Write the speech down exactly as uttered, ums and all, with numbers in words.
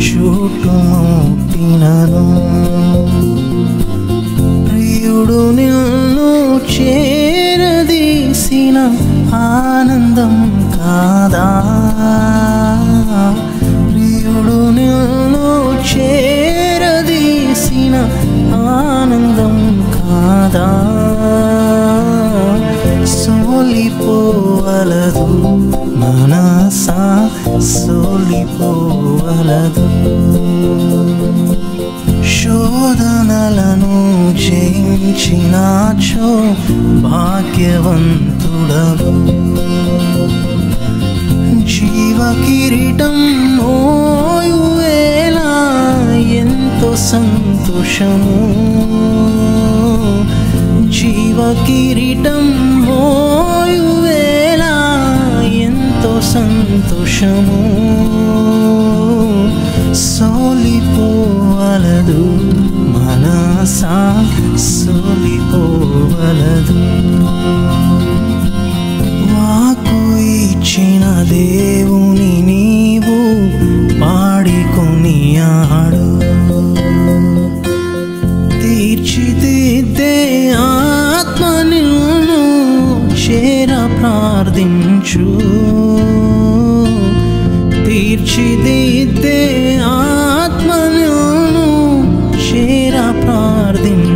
చుట్టుముట్టినను ప్రియుడు నిన్ను చేరదీసిన ఆనందం కాదా ప్రియుడు నిన్ను చేరదీసిన ఆనందం కాదా సోలిపోవలదు మనసా సోలిపోవలదు శోధనలను జయించినాచో భాగ్యవంతుడవు జీవ కిరీటం మోయువేళ ఎంతో సంతోషము జీవ కిరీటం మోయువేళ ఎంతో సంతోషము సోలిపోవలదు మనసా సోలిపోవలదు వాకు ఇచ్చిన దేవుని నీవు పాడికొని ఆడు తీర్చిదిద్దే ఆత్మ నిన్ను చేర ప్రార్థించు తీర్చిదిద్దే ఆత్మ నిన్ను చేర ప్రార్థించు